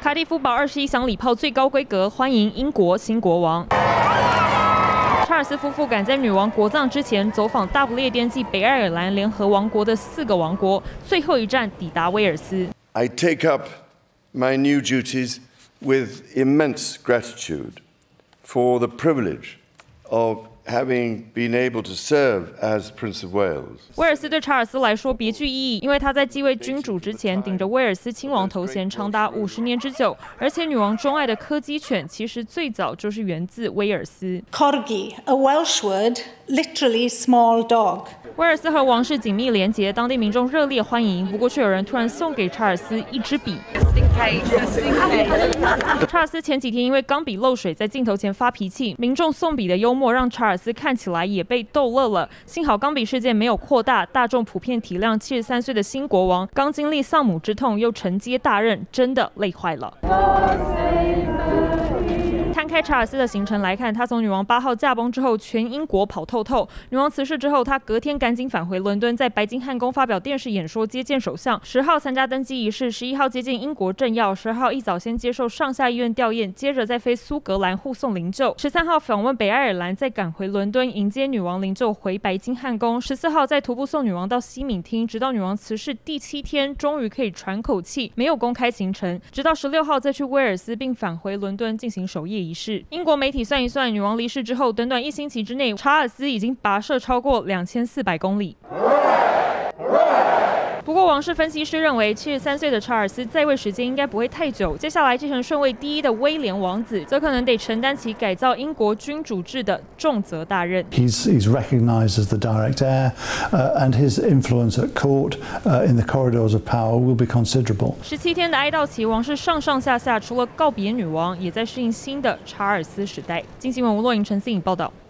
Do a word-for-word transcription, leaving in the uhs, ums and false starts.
卡蒂夫堡二十一响礼炮最高规格，欢迎英国新国王。 查尔斯夫妇赶在女王国葬之前走访大不列颠及北爱尔兰联合王国的四个王国，最后一站抵达威尔斯。 I take up my new duties with immense gratitude for the privilege of having been able to serve as Prince of Wales. 威尔斯对查尔斯来说别具意义，因为他在继位君主之前顶着威尔斯亲王头衔长达五十年之久，而且女王钟爱的柯基犬其实最早就是源自威尔斯。 Corgi, a Welsh word, literally small dog. 威尔斯和王室紧密连结，当地民众热烈欢迎。不过，却有人突然送给查尔斯一支笔。查尔斯前几天因为钢笔漏水，在镜头前发脾气，民众送笔的幽默让查尔斯看起来也被逗乐了。幸好钢笔事件没有扩大，大众普遍体谅七十三岁的新国王刚经历丧母之痛，又承接大任，真的累坏了。 摊开查尔斯的行程来看，他从女王八号驾崩之后，全英国跑透透。女王辞世之后，他隔天赶紧返回伦敦，在白金汉宫发表电视演说，接见首相。十号参加登基仪式，十一号接见英国政要，十二号一早先接受上下议院吊唁，接着再飞苏格兰护送灵柩。十三号访问北爱尔兰，再赶回伦敦迎接女王灵柩回白金汉宫。十四号再徒步送女王到西敏厅，直到女王辞世第七天，终于可以喘口气，没有公开行程。直到十六号再去威尔斯，并返回伦敦进行守夜仪式。英国媒体算一算，女王离世之后，短短一星期之内，查尔斯已经跋涉超过两千四百公里。不过，王室分析师认为，七十三岁的查尔斯在位时间应该不会太久。接下来继承顺位第一的威廉王子，则可能得承担起改造英国君主制的重责大任。 He's he's recognised as the direct heir, uh, and his influence at court, uh, in the corridors of power, will be considerable. 十七天的哀悼期，王室上上下下除了告别女王，也在适应新的查尔斯时代。经新闻吴洛莹、陈思颖报道。